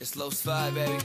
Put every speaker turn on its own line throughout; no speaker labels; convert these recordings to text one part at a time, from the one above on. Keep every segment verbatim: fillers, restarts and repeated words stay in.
It's Los Five, baby.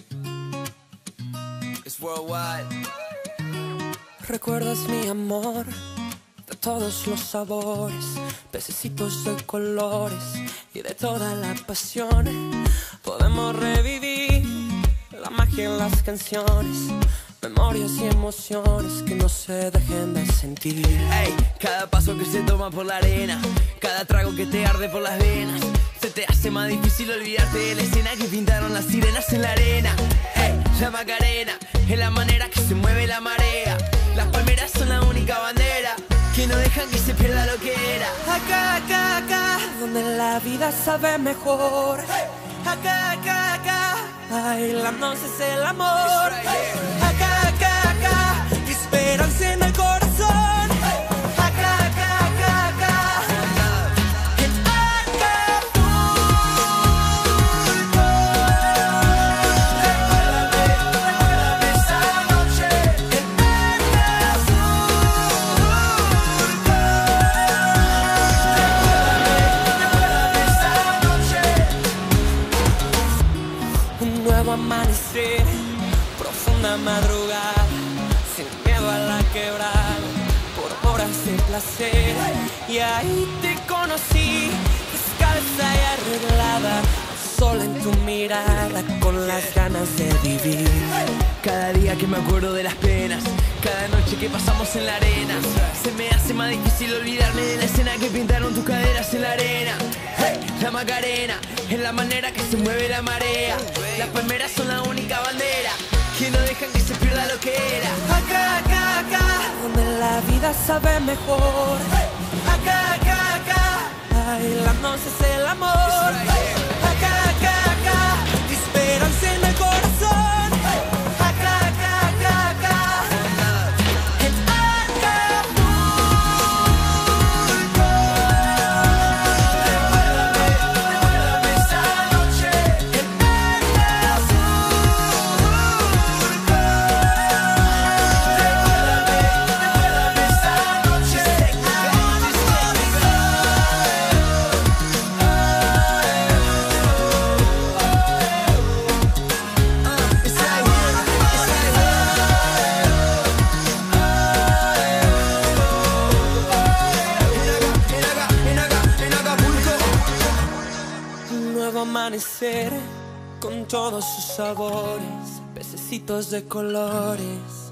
It's worldwide.
Recuerdas mi amor de todos los sabores, pececitos de colores y de toda la pasión. Podemos revivir la magia en las canciones, memorias y emociones que no se dejen de sentir.
Ey, cada paso que se toma por la arena, cada trago que te arde por las venas, se te hace más difícil olvidarte de la escena que pintaron las sirenas en la arena. Ey, la Macarena es la manera que se mueve la marea. Las palmeras son la única bandera que no dejan que se pierda lo que era.
Acá, acá, acá, donde la vida sabe mejor. Acá, acá, acá, bailándonos es el amor. Acá, acá, acá, esperanza en el corazón. Acá, acá, acá, acá, en Acapulco. Recuérdame esa noche en un nuevo amanecer, profunda madrugada, sin miedo a la quebrada, por horas de placer. Y ahí te conocí, descalza y arreglada, sola en tu mirada, con las ganas de vivir.
Cada día que me acuerdo de las penas, cada noche que pasamos en la arena, se me hace más difícil olvidarme de la escena que pintaron tus caderas en la arena. Hey, la Macarena es la manera que se mueve la marea. Las palmeras son la única bandera que no dejan que se pierda lo que era.
Acá, acá, acá, donde la vida sabe mejor. Acá, acá, acá, bailándonos es el amor. Acá, acá, acá, esperanza en el corazón. Acá, acá, acá, acá, en Acapulco. Recuérdame, recuérdame esa noche en amanecer con todos sus sabores, pececitos de colores.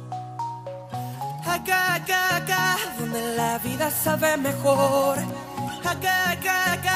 Acá, acá, acá, donde la vida sabe mejor. Acá, acá, acá.